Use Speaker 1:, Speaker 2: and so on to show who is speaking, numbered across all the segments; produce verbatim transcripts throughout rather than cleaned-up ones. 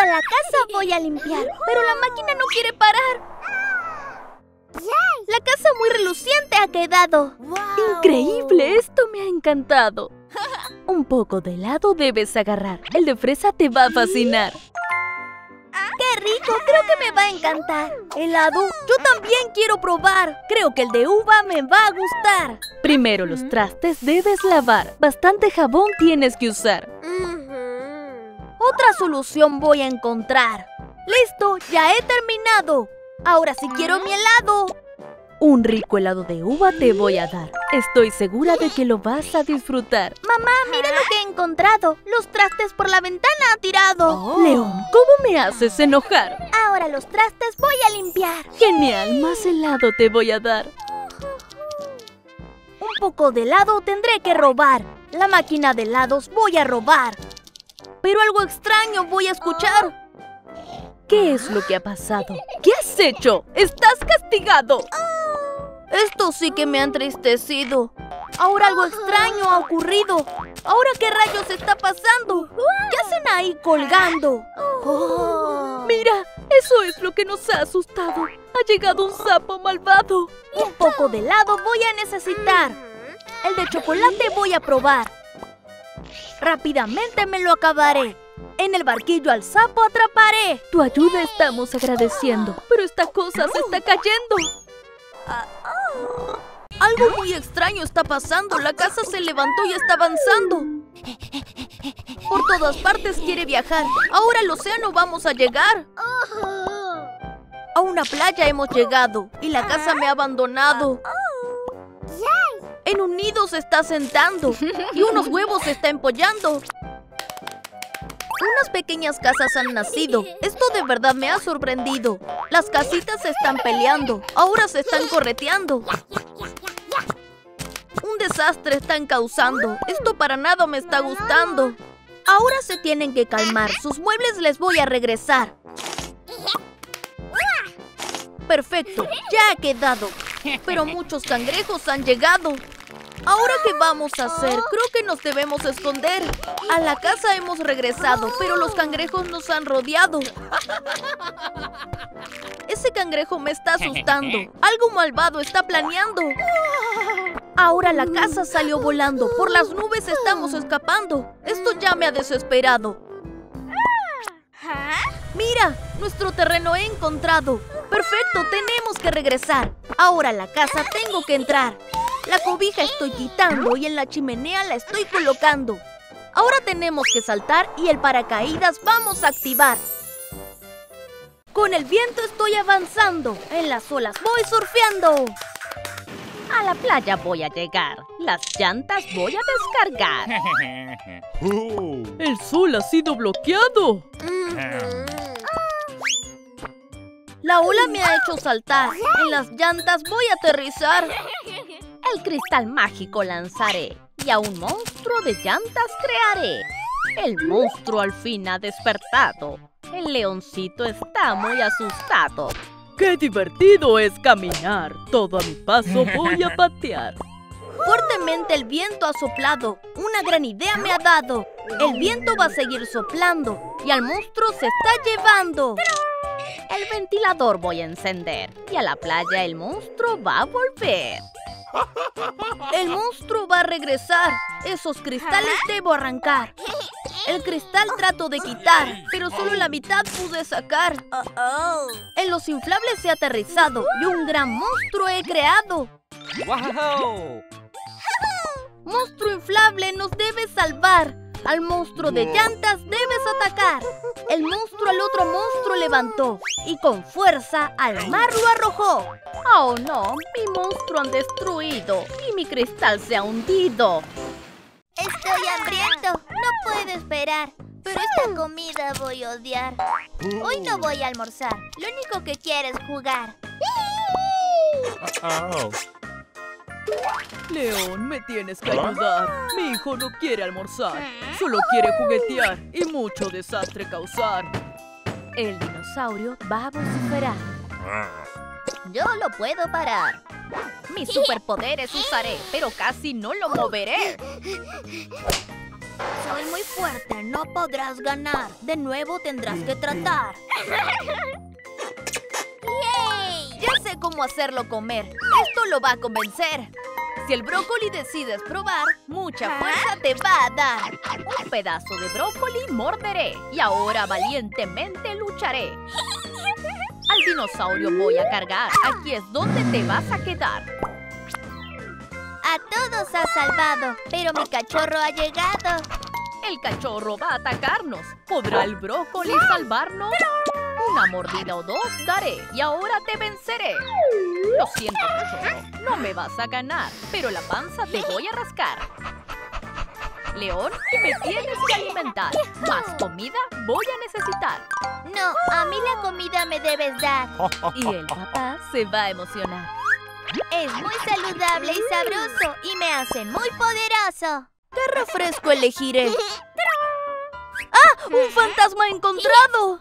Speaker 1: la casa voy a limpiar, pero la máquina no quiere parar. La casa muy reluciente ha quedado.
Speaker 2: ¡Increíble! Esto me ha encantado. Un poco de helado debes agarrar. El de fresa te va a fascinar.
Speaker 1: ¡Qué rico! Creo que me va a encantar.
Speaker 2: ¿Helado? Yo también quiero probar. Creo que el de uva me va a gustar. Primero los trastes debes lavar. Bastante jabón tienes que usar.
Speaker 1: Otra solución voy a encontrar. ¡Listo! ¡Ya he terminado! Ahora sí quiero mi helado.
Speaker 2: Un rico helado de uva te voy a dar. Estoy segura de que lo vas a disfrutar.
Speaker 1: Mamá, mira lo que he encontrado. Los trastes por la ventana ha tirado.
Speaker 2: Oh. León, ¿cómo me haces enojar?
Speaker 1: Ahora los trastes voy a limpiar.
Speaker 2: Genial, más helado te voy a dar.
Speaker 1: Un poco de helado tendré que robar. La máquina de helados voy a robar. Pero algo extraño voy a escuchar.
Speaker 2: ¿Qué es lo que ha pasado? ¿Qué has hecho? ¡Estás castigado!
Speaker 1: Esto sí que me ha entristecido. Ahora algo extraño ha ocurrido. ¿Ahora qué rayos está pasando? ¿Qué hacen ahí colgando?
Speaker 2: Oh. Mira, eso es lo que nos ha asustado. Ha llegado un sapo malvado.
Speaker 1: Un poco de helado voy a necesitar. El de chocolate voy a probar. Rápidamente me lo acabaré. En el barquillo al sapo atraparé.
Speaker 2: Tu ayuda estamos agradeciendo, pero esta cosa se está cayendo.
Speaker 1: Algo muy extraño está pasando. La casa se levantó y está avanzando. Por todas partes quiere viajar. Ahora al océano vamos a llegar. A una playa hemos llegado y la casa me ha abandonado. En un nido se está sentando y unos huevos se está empollando. Unas pequeñas casas han nacido. Esto de verdad me ha sorprendido. Las casitas se están peleando. Ahora se están correteando. Un desastre están causando. Esto para nada me está gustando. Ahora se tienen que calmar. Sus muebles les voy a regresar. Perfecto, ya ha quedado. Pero muchos cangrejos han llegado. ¿Ahora qué vamos a hacer? Creo que nos debemos esconder. A la casa hemos regresado, pero los cangrejos nos han rodeado. Ese cangrejo me está asustando. Algo malvado está planeando. Ahora la casa salió volando. Por las nubes estamos escapando. Esto ya me ha desesperado. Mira, nuestro terreno he encontrado. Perfecto, tenemos que regresar. Ahora a la casa tengo que entrar. La cobija estoy quitando y en la chimenea la estoy colocando. Ahora tenemos que saltar y el paracaídas vamos a activar. Con el viento estoy avanzando. En las olas voy surfeando.
Speaker 2: A la playa voy a llegar. Las llantas voy a descargar. El sol ha sido bloqueado.
Speaker 1: La ola me ha hecho saltar. En las llantas voy a aterrizar.
Speaker 2: El cristal mágico lanzaré y a un monstruo de llantas crearé. El monstruo al fin ha despertado. El leoncito está muy asustado. ¡Qué divertido es caminar! Todo a mi paso voy a patear.
Speaker 1: Fuertemente el viento ha soplado. Una gran idea me ha dado. El viento va a seguir soplando y al monstruo se está llevando.
Speaker 2: El ventilador voy a encender y a la playa el monstruo va a volver.
Speaker 1: El monstruo va a regresar. Esos cristales debo arrancar. El cristal trato de quitar, pero solo la mitad pude sacar. En los inflables he aterrizado y un gran monstruo he creado.
Speaker 3: ¡Wow!
Speaker 1: Monstruo inflable nos debe salvar. Al monstruo de llantas debes atacar. El monstruo al otro monstruo levantó y con fuerza al mar lo arrojó.
Speaker 2: ¡Oh no! Mi monstruo han destruido y mi cristal se ha hundido.
Speaker 1: Estoy hambriento, no puedo esperar. Pero esta comida voy a odiar. Hoy no voy a almorzar, lo único que quiero es jugar.
Speaker 3: Oh.
Speaker 2: León, me tienes que ayudar. Mi hijo no quiere almorzar. Solo quiere juguetear y mucho desastre causar. El dinosaurio va a vociferar.
Speaker 1: Yo lo puedo parar.
Speaker 2: Mis superpoderes usaré, pero casi no lo moveré.
Speaker 1: Soy muy fuerte, no podrás ganar. De nuevo tendrás que tratar. ¡Yay! Ya sé cómo hacerlo comer. Esto lo va a convencer. Si el brócoli decides probar, mucha fuerza te va a dar.
Speaker 2: Un pedazo de brócoli morderé y ahora valientemente lucharé. Al dinosaurio voy a cargar. Aquí es donde te vas a quedar.
Speaker 1: A todos has salvado, pero mi cachorro ha llegado.
Speaker 2: El cachorro va a atacarnos. ¿Podrá el brócoli salvarnos? Una mordida o dos daré y ahora te venceré. Lo siento, cachorro, no me vas a ganar, pero la panza te voy a rascar. León, me tienes que alimentar. Más comida voy a necesitar.
Speaker 1: No, a mí la comida me debes dar.
Speaker 2: Y el papá se va a emocionar.
Speaker 1: Es muy saludable y sabroso y me hace muy poderoso. ¿Qué refresco elegiré? ¡Ah! ¡Un fantasma encontrado!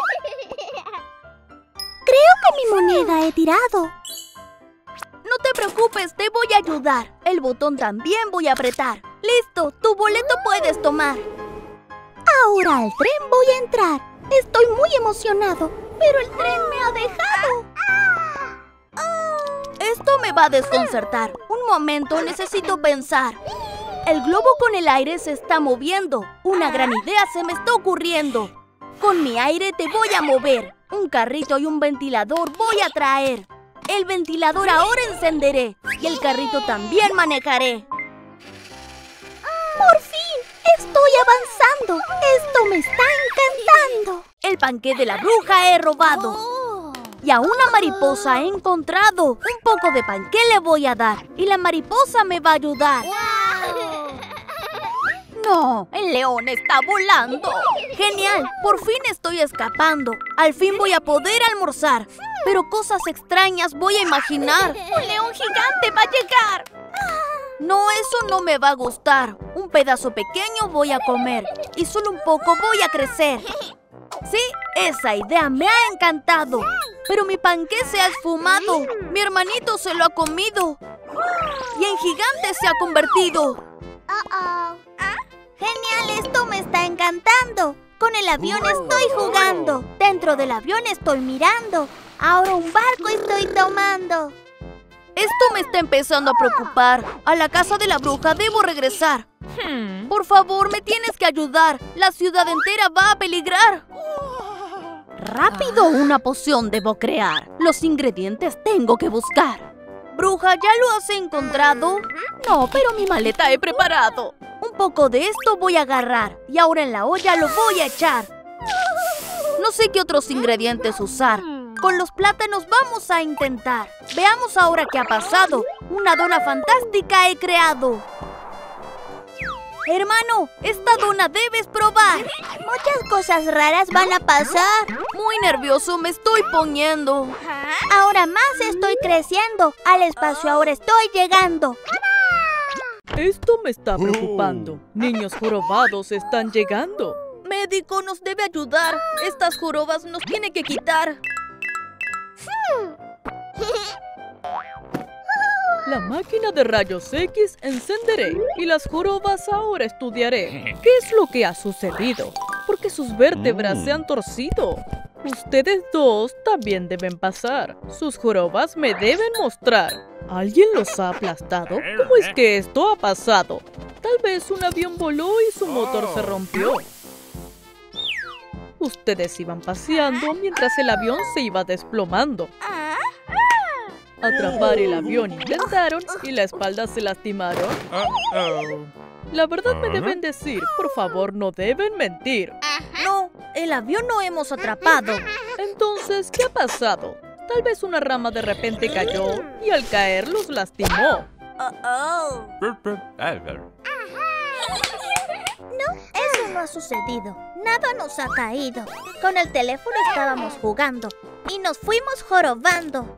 Speaker 4: Creo que mi moneda he tirado.
Speaker 1: No te preocupes, te voy a ayudar. El botón también voy a apretar. ¡Listo! Tu boleto puedes tomar.
Speaker 4: Ahora al tren voy a entrar. Estoy muy emocionado, pero el tren me ha dejado.
Speaker 1: Esto me va a desconcertar. Un momento, necesito pensar. El globo con el aire se está moviendo. Una gran idea se me está ocurriendo. Con mi aire te voy a mover. Un carrito y un ventilador voy a traer. El ventilador ahora encenderé. Y el carrito también manejaré.
Speaker 4: ¡Por fin! ¡Estoy avanzando! ¡Esto me está encantando!
Speaker 1: El panqué de la bruja he robado. Y a una mariposa he encontrado. Un poco de panqué le voy a dar. Y la mariposa me va a ayudar.
Speaker 2: ¡No! ¡El león está volando!
Speaker 1: ¡Genial! Por fin estoy escapando. Al fin voy a poder almorzar. Pero cosas extrañas voy a imaginar.
Speaker 2: ¡Un león gigante va a llegar!
Speaker 1: No, eso no me va a gustar. Un pedazo pequeño voy a comer. Y solo un poco voy a crecer. Sí, esa idea me ha encantado. Pero mi panqué se ha esfumado. Mi hermanito se lo ha comido. Y en gigante se ha convertido.
Speaker 4: Uh-oh. Genial, esto me está encantando. Con el avión estoy jugando. Dentro del avión estoy mirando. Ahora un barco estoy tomando.
Speaker 1: Esto me está empezando a preocupar. A la casa de la bruja debo regresar.
Speaker 2: Hmm.
Speaker 1: Por favor, me tienes que ayudar. La ciudad entera va a peligrar.
Speaker 2: Rápido, una poción debo crear. Los ingredientes tengo que buscar.
Speaker 1: Bruja, ¿ya lo has encontrado?
Speaker 2: No, pero mi maleta he preparado.
Speaker 1: Un poco de esto voy a agarrar. Y ahora en la olla lo voy a echar. No sé qué otros ingredientes usar. Con los plátanos vamos a intentar. Veamos ahora qué ha pasado. Una dona fantástica he creado. Hermano, esta dona debes probar.
Speaker 4: Muchas cosas raras van a pasar.
Speaker 1: Muy nervioso me estoy poniendo.
Speaker 4: Ahora más estoy creciendo. Al espacio ahora estoy llegando.
Speaker 5: Esto me está preocupando. Niños jorobados están llegando.
Speaker 1: Médico, nos debe ayudar. Estas jorobas nos tiene que quitar.
Speaker 5: La máquina de rayos X encenderé y las jorobas ahora estudiaré. ¿Qué es lo que ha sucedido? ¿Por qué sus vértebras se han torcido? Ustedes dos también deben pasar. Sus jorobas me deben mostrar. ¿Alguien los ha aplastado? ¿Cómo es que esto ha pasado? Tal vez un avión voló y su motor se rompió. Ustedes iban paseando mientras el avión se iba desplomando. Atrapar el avión intentaron y la espalda se lastimaron. La verdad me deben decir, por favor no deben mentir.
Speaker 1: No, el avión no hemos atrapado.
Speaker 5: Entonces, ¿qué ha pasado? Tal vez una rama de repente cayó y al caer los lastimó.
Speaker 1: Oh,
Speaker 4: No, eso no ha sucedido. Nada nos ha caído. Con el teléfono estábamos jugando y nos fuimos jorobando.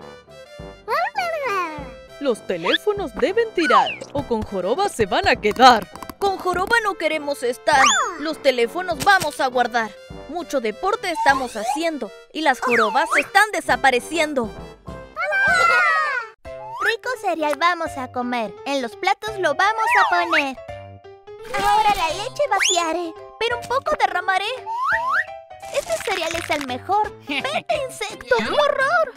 Speaker 5: Los teléfonos deben tirar o con joroba se van a quedar.
Speaker 1: Con joroba no queremos estar. Los teléfonos vamos a guardar. Mucho deporte estamos haciendo y las jorobas están desapareciendo.
Speaker 4: Rico cereal vamos a comer. En los platos lo vamos a poner. Ahora la leche vaciaré, pero un poco derramaré. Este cereal es el mejor. ¡Vete, insecto! ¡Qué horror!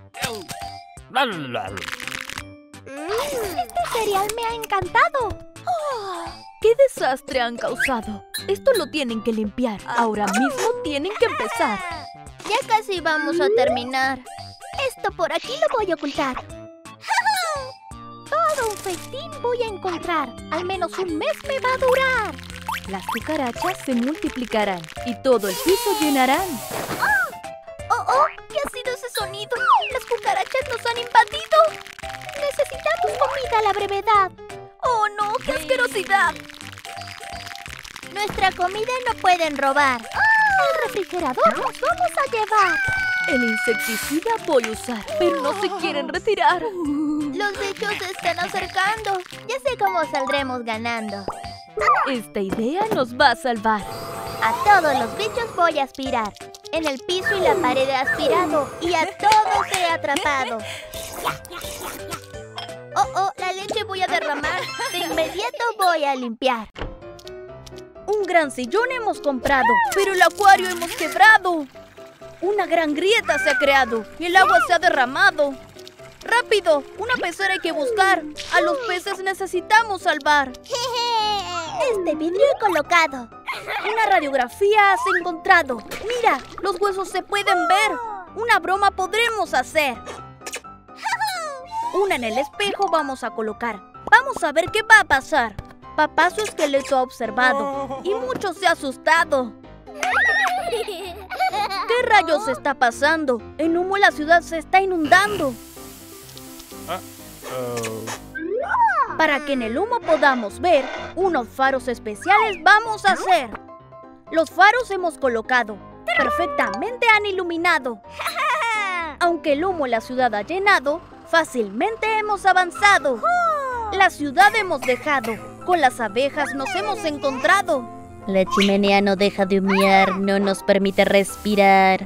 Speaker 4: Este cereal me ha encantado.
Speaker 1: Oh, ¡qué desastre han causado! Esto lo tienen que limpiar. Ahora mismo tienen que empezar.
Speaker 4: Ya casi vamos a terminar. Esto por aquí lo voy a ocultar. Todo un festín voy a encontrar. Al menos un mes me va a durar.
Speaker 1: Las cucarachas se multiplicarán y todo el piso llenarán.
Speaker 4: ¡Oh, oh! ¿Qué ha sido ese sonido? ¡Las cucarachas nos han invadido! Necesitamos comida a la brevedad.
Speaker 1: ¡Oh, no! ¡Qué asquerosidad!
Speaker 4: Nuestra comida no pueden robar. El refrigerador nos vamos a llevar.
Speaker 1: El insecticida voy a usar, pero no se quieren retirar.
Speaker 4: Los bichos se están acercando. Ya sé cómo saldremos ganando.
Speaker 1: Esta idea nos va a salvar.
Speaker 4: A todos los bichos voy a aspirar. En el piso y la pared he aspirado. Y a todos he atrapado. Oh, oh, la leche voy a derramar. De inmediato voy a limpiar.
Speaker 1: Un gran sillón hemos comprado, pero el acuario hemos quebrado. Una gran grieta se ha creado y el agua se ha derramado. ¡Rápido! Una pecera hay que buscar. A los peces necesitamos salvar.
Speaker 4: Este vidrio he colocado.
Speaker 1: Una radiografía has encontrado. Mira, los huesos se pueden ver. Una broma podremos hacer. Una en el espejo vamos a colocar. Vamos a ver qué va a pasar. Papá su esqueleto ha observado y mucho se ha asustado. ¿Qué rayos está pasando? En humo la ciudad se está inundando. Para que en el humo podamos ver, unos faros especiales vamos a hacer. Los faros hemos colocado. Perfectamente han iluminado. Aunque el humo la ciudad ha llenado, fácilmente hemos avanzado. La ciudad hemos dejado. Con las abejas nos hemos encontrado.
Speaker 2: La chimenea no deja de humear, no nos permite respirar.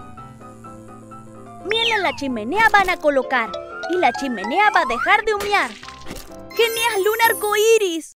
Speaker 1: Miel en la chimenea van a colocar y la chimenea va a dejar de humear. ¡Genial! ¡Un arco iris!